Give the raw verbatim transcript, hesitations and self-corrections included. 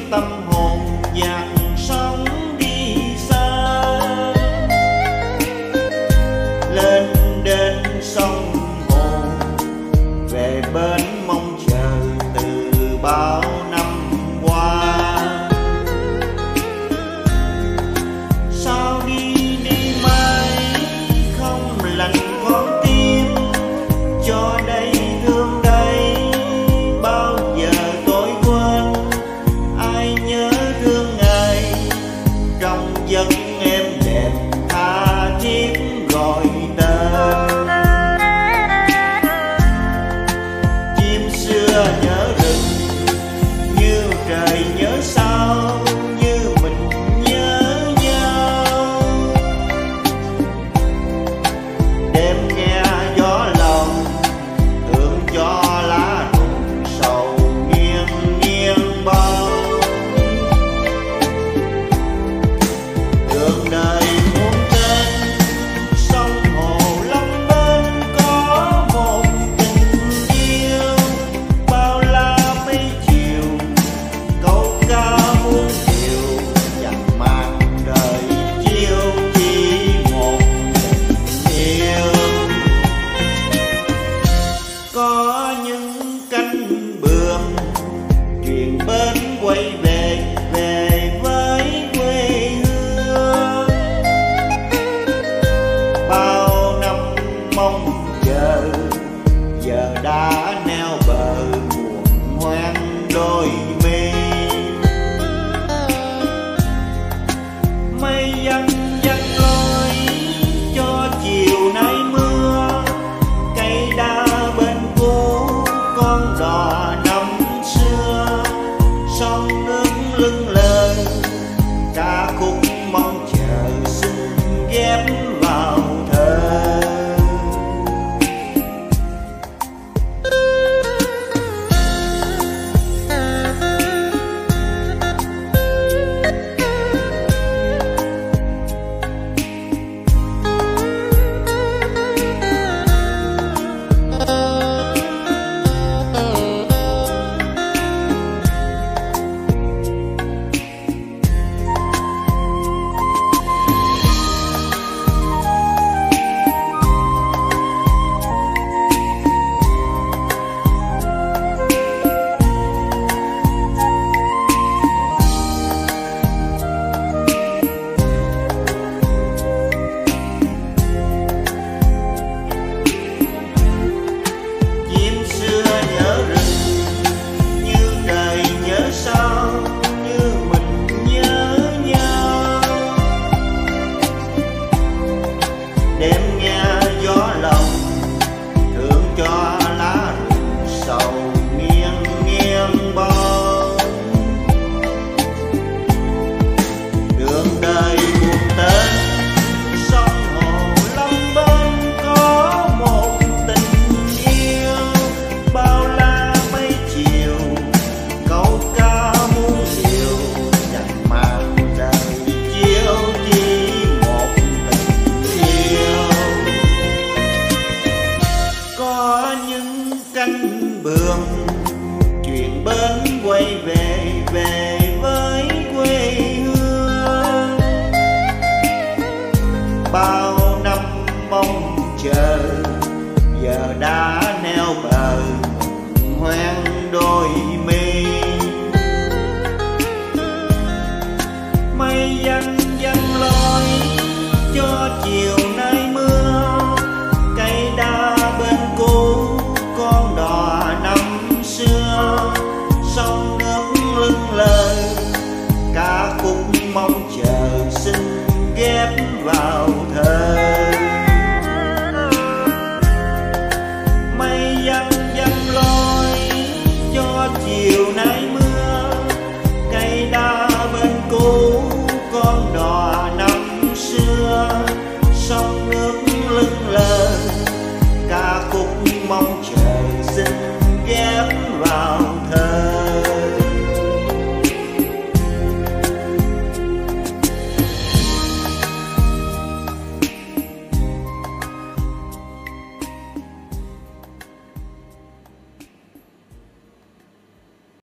tâm hồn dạt sóng đi xa, lên đến sông Hồ về bên mong chờ từ bao năm qua. Sao đi đi mãi không lành con tim, cho đây thương đây bao giờ tôi quên. Ai nhớ thương ngày trong giấc em đẹp tha thiết gọi tên. Chim xưa nhớ rừng như trời nhớ sao, như mình nhớ nhau. Đêm nghe gió lòng thương cho lá rụng sầu nghiêng nghiêng bao. Đường đời muôn tên sông hồ long bên có một tình yêu. Bao la mây chiều câu ca muôn điều, chẳng mang đời chiêu chỉ một tình yêu. Có những cánh bướm chuyện bên quay về về với quê hương. Bao năm mong chờ giờ đã neo bờ buồn hoang đôi mi. Mây văng văng lối cho chiều nay mưa, cây đa bên cũ con đò năm xưa. Sông nước lưng lờ ca khúc mong chờ xin ghép vào thơ. Chim xưa nhớ rừng như trời nhớ sao, như mình nhớ nhau. Đêm nghe gió lòng thương cho lá rụng sầu nghiêng nghiêng bao. Đường đời buồn tên sông hồ long bên có một tình yêu. Bao la mây chiều câu ca muôn điều, chẳng mang đời chiếu chỉ một tình yêu. Có những cánh bướm chuyện bên quay về về với quê hương. Bao năm mong chờ giờ đã neo bờ hoang đôi mi. Mây văng văng lối cho chiều nay mưa, cây đa bên cũ con đò năm xưa. Sông nước lưng lờ ca khúc mong chờ xin ghép vào thơ. Mây văng văng lối cho chiều nay